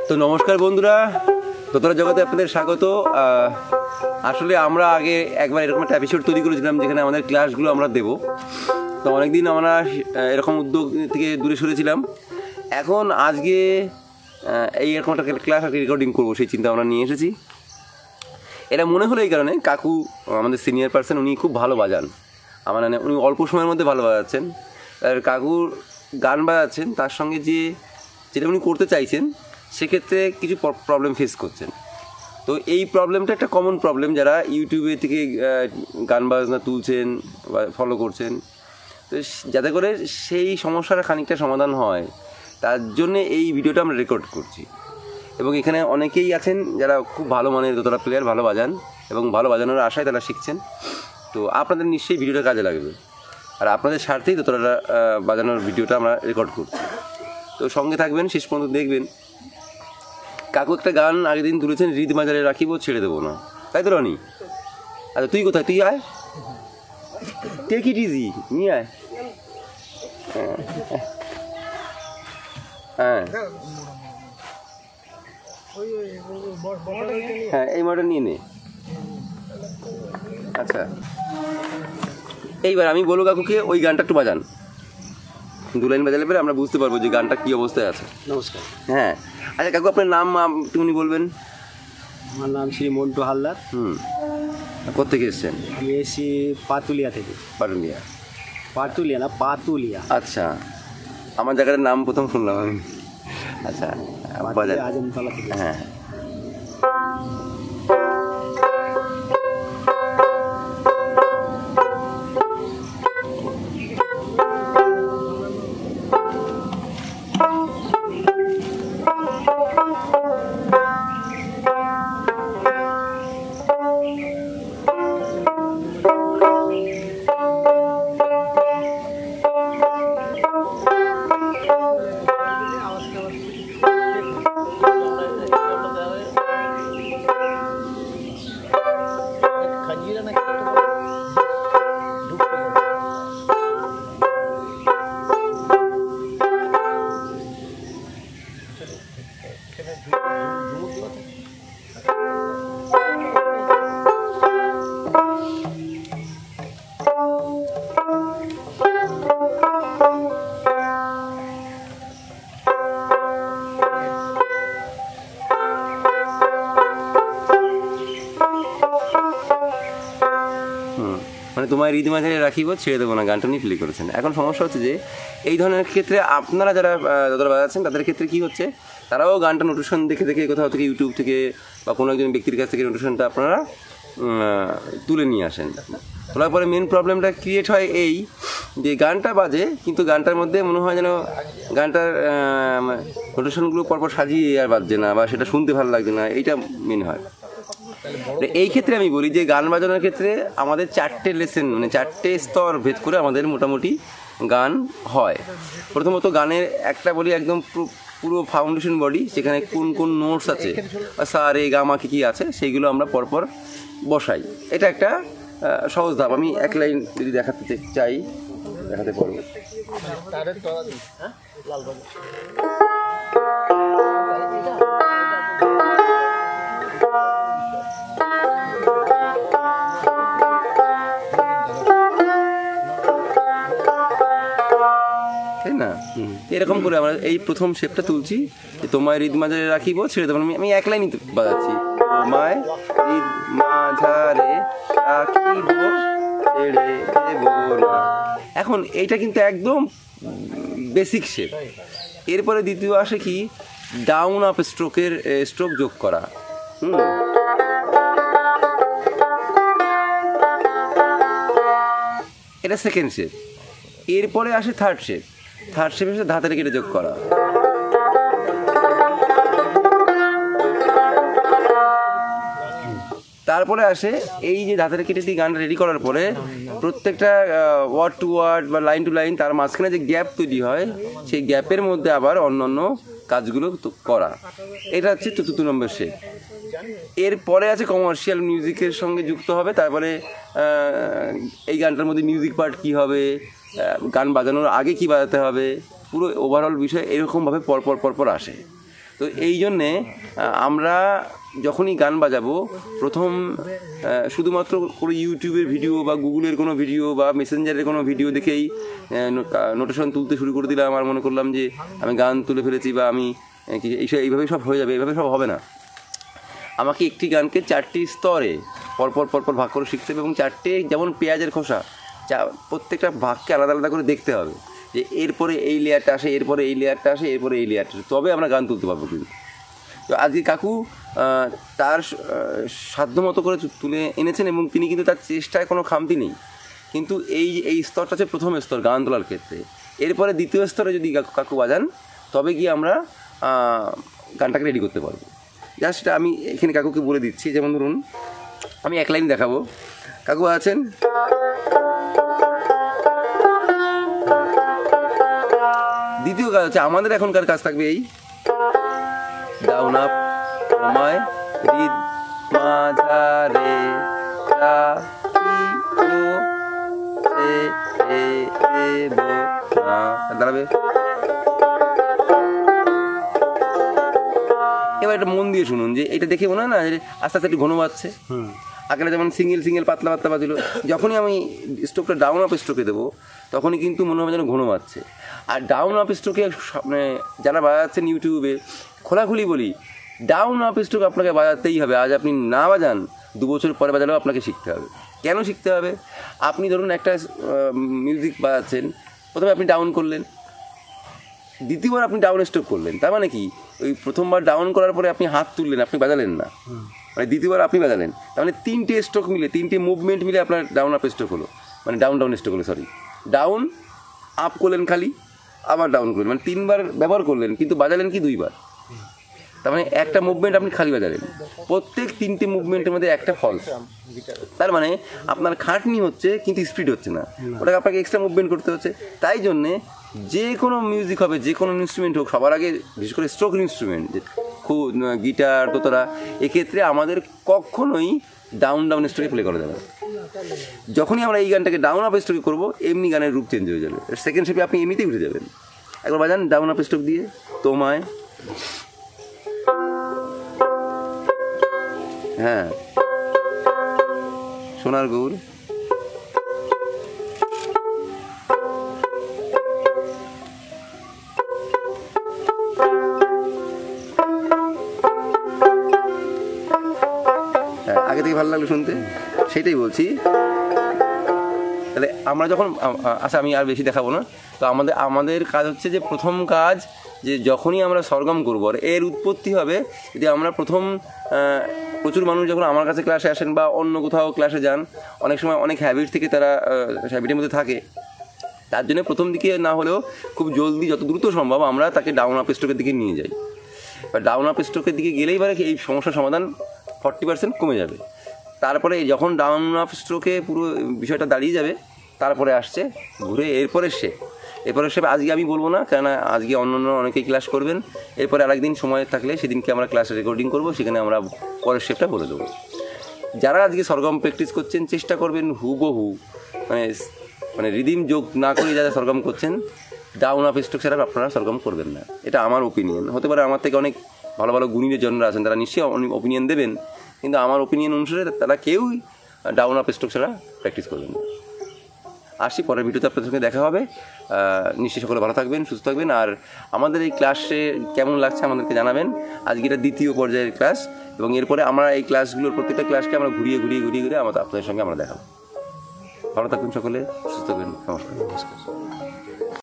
তো নমস্কার বন্ধুরা, দোতারা জগতে আপনাদের স্বাগত। আসলে আমরা আগে একবার এরকম একটা এপিসোড তৈরি করেছিলাম যেখানে আমাদের ক্লাসগুলো আমরা দেবো। তো অনেকদিন আমরা এরকম উদ্যোগ থেকে দূরে সরেছিলাম। এখন আজকে এরকম একটা ক্লাস আর রেকর্ডিং করবো, সেই চিন্তা আমরা নিয়ে এসেছি। এটা মনে হলো এই কারণে, কাকু আমাদের সিনিয়র পার্সন, উনি খুব ভালো বাজান। আমার মানে উনি অল্প সময়ের মধ্যে ভালো বাজাচ্ছেন। আর কাকুর গান বাজাচ্ছেন, তার সঙ্গে যেটা উনি করতে চাইছেন সেক্ষেত্রে কিছু প্রবলেম ফেস করছেন। তো এই প্রবলেমটা একটা কমন প্রবলেম যারা ইউটিউবে থেকে গান বাজনা তুলছেন বা ফলো করছেন। তো যাতে করে সেই সমস্যার খানিকটা সমাধান হয়, তার জন্যে এই ভিডিওটা আমরা রেকর্ড করছি। এবং এখানে অনেকেই আছেন যারা খুব ভালো মানের দোতারা প্লেয়ার, ভালো বাজান এবং ভালো বাজানোর আশায় তারা শিখছেন। তো আপনাদের নিশ্চয়ই ভিডিওটা কাজে লাগবে, আর আপনাদের স্বার্থেই দোতারা বাজানোর ভিডিওটা আমরা রেকর্ড করছি। তো সঙ্গে থাকবেন, শেষ পর্যন্ত দেখবেন। কাকু একটা গান আগের দিন তুলেছেন, হৃদ মাজারে রাখিব ছেড়ে দেবো না, তাই তো রনি? আচ্ছা তুই কোথায়? তুই আয়, টেক ইট ইজি, নিয়ে আয়। হ্যাঁ হ্যাঁ, এই মডেল নিয়ে নে। আচ্ছা, এইবার আমি বলবো কাকুকে ওই গানটা একটু বাজান। দু লাইন বাজালে পরে আমরা বুঝতে পারবো যে গানটা কী অবস্থায় আছে। নমস্কার। হ্যাঁ, আচ্ছা কাকু আপনার নাম একটুখানি বলবেন। আমার নাম শ্রী মন্টু হালদার। কোথেকে এসছেন? আমি এসেছি পাতুলিয়া থেকে। পাতুলিয়া না, পাতুলিয়া। আচ্ছা, আমার জায়গাটার নাম প্রথম শুনলাম আমি। আচ্ছা, আজমতলা থেকে। হ্যাঁ, মানে তোমার হৃদ মাঝারে রাখিব ছেড়ে দেবো না গানটা নিয়ে প্লে করেছেন। এখন সমস্যা হচ্ছে যে এই ধরনের ক্ষেত্রে আপনারা যারা দোতারা বাজাচ্ছেন তাদের ক্ষেত্রে কী হচ্ছে, তারাও গানটা নোটেশন দেখে দেখে কোথাও থেকে ইউটিউব থেকে বা কোনো একজন ব্যক্তির কাছ থেকে নোটেশনটা আপনারা তুলে নিয়ে আসেন। তোলার পরে মেন প্রবলেমটা ক্রিয়েট হয় এই যে গানটা বাজে, কিন্তু গানটার মধ্যে মনে হয় যেন গানটার নোটেশনগুলো পরপর সাজিয়ে আর বাজছে না, বা সেটা শুনতে ভালো লাগছে না, এইটা মেন হয়। এই ক্ষেত্রে আমি বলি যে গান বাজানোর ক্ষেত্রে আমাদের 4টে লেসেন, মানে 4টে স্তর ভেদ করে আমাদের মোটামুটি গান হয়। প্রথমত গানের একটা বলি একদম পুরো ফাউন্ডেশন বডি, সেখানে কোন কোন নোটস আছে, সা রে গা মা কী আছে, সেইগুলো আমরা পরপর বসাই। এটা একটা সহজ ধাপ। আমি এক লাইন যদি দেখাতে চাই, দেখাতে পারবো। তাই না? এরকম করে আমরা এই প্রথম শেপটা তুলছি যে তোমায় হৃদ মাঝারে রাখিব ছেড়ে দেবো। আমি এক লাইনই বাজাচ্ছি, তোমায় হৃদ মাঝারে রাখিব ছেড়ে দেবো না। এখন এইটা কিন্তু একদম বেসিক শেপ। এরপরে দ্বিতীয় আসে কি, ডাউন আপ স্ট্রোক যোগ করা। এটা সেকেন্ড শেপ। এরপরে আসে থার্ড শেপ এসে ধাতের কেটে যোগ করা। তারপরে আসে এই যে ধাতের কেটে দিয়ে গানটা রেডি করার পরে প্রত্যেকটা ওয়ার্ড টু ওয়ার্ড বা লাইন টু লাইন তার মাঝখানে যে গ্যাপ তৈরি হয়, সেই গ্যাপের মধ্যে আবার অন্যান্য কাজগুলো করা। এটা হচ্ছে 4 নম্বর শেপ। এরপরে আছে কমার্শিয়াল মিউজিকের সঙ্গে যুক্ত হবে। তারপরে এই গানটার মধ্যে মিউজিক পার্ট কী হবে, গান বাজানোর আগে কি বাজাতে হবে, পুরো ওভারঅল বিষয় এরকমভাবে পরপর আসে। তো এই জন্যে আমরা যখনই গান বাজাবো প্রথম শুধুমাত্র কোনো ইউটিউবের ভিডিও বা গুগলের কোনো ভিডিও বা মেসেঞ্জারের কোনো ভিডিও দেখেই নোটেশন তুলতে শুরু করে দিলাম, আর মনে করলাম যে আমি গান তুলে ফেলেছি বা আমি এইভাবেই সব হয়ে যাবে, এইভাবে সব হবে না। আমাকে একটি গানকে 4টি স্তরে পরপর ভাগ করে শিখতে হবে, এবং 4টে যেমন পেঁয়াজের খোসা প্রত্যেকটা ভাগকে আলাদা আলাদা করে দেখতে হবে যে এরপরে এই লেয়ারটা আসে, এরপরে এই লেয়ারটা আসে, এরপরে এই লেয়ারটা আসে, তবে আমরা গান তুলতে পারবো। কিন্তু তো আজকে কাকু তার সাধ্যমতো করে তুলে এনেছেন, এবং তিনি কিন্তু তার চেষ্টায় কোনো খামতি নেই। কিন্তু এই স্তরটা হচ্ছে প্রথম স্তর গান তোলার ক্ষেত্রে। এরপরে দ্বিতীয় স্তরে যদি কাকু বাজান তবে গিয়ে আমরা গানটাকে রেডি করতে পারবো। জাস্ট সেটা আমি এখানে কাকুকে বলে দিচ্ছি। যেমন ধরুন আমি এক লাইন দেখাবো, কাকু আছেন, দ্বিতীয় কাজ হচ্ছে আমাদের এখনকার কাজ থাকবে এই ডাউন আপ সময় রিদ মাঝারে দাঁড়াবে। এবার এটা মন দিয়ে শুনুন যে এটা দেখে মনে হয় না যে আস্তে আস্তে একটু ঘন বাজছে। আগে যেমন সিঙ্গেল পাতলা বাজছিল, যখনই আমি স্ট্রোকটা ডাউন আপ স্ট্রোকে দেবো তখনই কিন্তু মনে হবে যেন ঘন বাজছে। আর ডাউন আপ স্ট্রোকে মানে যারা বাজাচ্ছেন ইউটিউবে খোলাখুলি বলি, ডাউন আপ স্ট্রোক আপনাকে বাজাতেই হবে। আজ আপনি না বাজান 2 বছর পরে বাজালেও আপনাকে শিখতে হবে। কেন শিখতে হবে? আপনি ধরুন একটা মিউজিক বাজাচ্ছেন, প্রথমে আপনি ডাউন করলেন, দ্বিতীয়বার আপনি ডাউন স্ট্রোক করলেন, তার মানে কি ওই প্রথমবার ডাউন করার পরে আপনি হাত তুললেন, আপনি বাজালেন না, মানে দ্বিতীয়বার আপনি বাজালেন, তার মানে 3টে স্ট্রোক মিলে 3টে মুভমেন্ট মিলে আপনার ডাউন আপ স্ট্রোক হলো, মানে ডাউন স্ট্রোক হলো, সরি ডাউন আপ করলেন খালি, আবার ডাউন করলেন, মানে 3বার ব্যবহার করলেন, কিন্তু বাজালেন কি 2বার। তার মানে একটা মুভমেন্ট আপনি খালি বাজালেন, প্রত্যেক 3টে মুভমেন্টের মধ্যে একটা ফলস। তার মানে আপনার খাটনি হচ্ছে কিন্তু স্পিড হচ্ছে না, ওটাকে আপনাকে এক্সট্রা মুভমেন্ট করতে হচ্ছে। তাই জন্যে যে কোনো মিউজিক হবে, যে কোনো ইনস্ট্রুমেন্ট হোক, সবার আগে বিশেষ করে স্ট্রোক ইনস্ট্রুমেন্ট খুব গিটার দোতারা, এক্ষেত্রে আমাদের কখনোই ডাউন স্ট্রোকে প্লে করা যাবে না। যখনই আমরা এই গানটাকে ডাউন আপ স্ট্রোকে করবো এমনি গানের রূপ চেঞ্জ হয়ে যাবে, সেকেন্ড স্টেপে আপনি এমনিতেই উঠে যাবেন। একবার বাজান ডাউন আপ স্ট্রোক দিয়ে, তোমায়, হ্যাঁ সোনার গৌর, আগে থেকে ভালো লাগলো শুনতে, সেটাই বলছি। তাহলে আমরা যখন আচ্ছা আমি আর বেশি দেখাবো না। তো আমাদের কাজ হচ্ছে যে প্রথম কাজ যে যখনই আমরা সরগম করবো, আর এর উৎপত্তি হবে যদি আমরা প্রচুর মানুষ যখন আমার কাছে ক্লাসে আসেন বা অন্য কোথাও ক্লাসে যান, অনেক সময় অনেক হ্যাবিট থেকে তারা হ্যাবিটের মধ্যে থাকে, তার জন্য প্রথম দিকে না হলেও খুব জলদি যত দ্রুত সম্ভব আমরা তাকে ডাউন আপ স্ট্রোকের দিকে নিয়ে যাই। বা ডাউন আপ স্ট্রোকের দিকে গেলেই এবারে এই সমস্যার সমাধান 40% কমে যাবে। তারপরে যখন ডাউন আপ স্ট্রোকে পুরো বিষয়টা দাঁড়িয়ে যাবে, তারপরে আসছে ঘুরে এরপরে সে আজকে আমি বলবো না, কেননা আজকে অন্য অনেকেই ক্লাস করবেন। এরপরে আরেকদিন সময় থাকলে সেদিনকে আমরা ক্লাস রেকর্ডিং করবো, সেখানে আমরা পরের শেপটা বলে দেবো। যারা আজকে সরগম প্র্যাকটিস করছেন চেষ্টা করবেন হুবহু মানে রিদিম যোগ না করে যারা সরগম করছেন ডাউন আপ স্ট্রোক ছাড়া আপনারা সরগম করবেন না। এটা আমার ওপিনিয়ন, হতে পারে আমার থেকে অনেক ভালো ভালো গুণীদের জনরা আছেন, তারা নিশ্চয়ই অনেক ওপিনিয়ন দেবেন, কিন্তু আমার ওপিনিয়ন অনুসারে তারা কেউই ডাউন আপ স্ট্রোক ছাড়া প্র্যাকটিস করবেন না। আসি পরের ভিডিওতে আপনাদের সঙ্গে দেখা হবে। নিশ্চয়ই সকলে ভালো থাকবেন, সুস্থ থাকবেন। আর আমাদের এই ক্লাসে কেমন লাগছে আমাদেরকে জানাবেন। আজকে এটা 2য় পর্যায়ের ক্লাস, এবং এরপরে আমরা এই ক্লাসগুলোর প্রত্যেকটা ক্লাসকে আমরা ঘুরিয়ে আপনাদের সঙ্গে আমরা দেখাবো। ভালো থাকবেন সকলে, সুস্থ থাকবেন, নমস্কার।